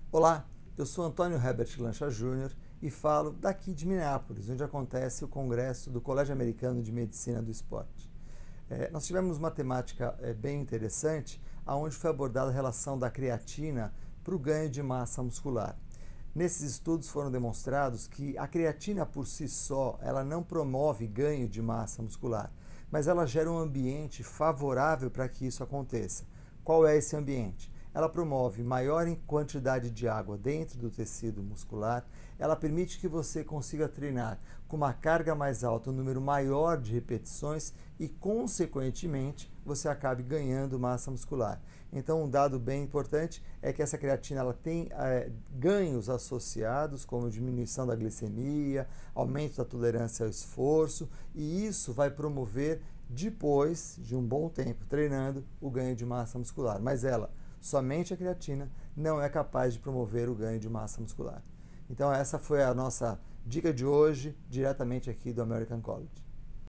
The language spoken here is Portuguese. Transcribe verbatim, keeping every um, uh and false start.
Olá, eu sou Antônio Herbert Lancha Júnior e falo daqui de Minneapolis, onde acontece o congresso do Colégio Americano de Medicina do Esporte. É, nós tivemos uma temática é, bem interessante, onde foi abordada a relação da creatina para o ganho de massa muscular. Nesses estudos foram demonstrados que a creatina por si só, ela não promove ganho de massa muscular, mas ela gera um ambiente favorável para que isso aconteça. Qual é esse ambiente? Ela promove maior quantidade de água dentro do tecido muscular, ela permite que você consiga treinar com uma carga mais alta, um número maior de repetições e, consequentemente, você acabe ganhando massa muscular. Então, um dado bem importante é que essa creatina ela tem é, ganhos associados, como diminuição da glicemia, aumento da tolerância ao esforço, e isso vai promover, depois de um bom tempo treinando, o ganho de massa muscular. Mas ela, somente a creatina, não é capaz de promover o ganho de massa muscular. Então essa foi a nossa dica de hoje, diretamente aqui do American College.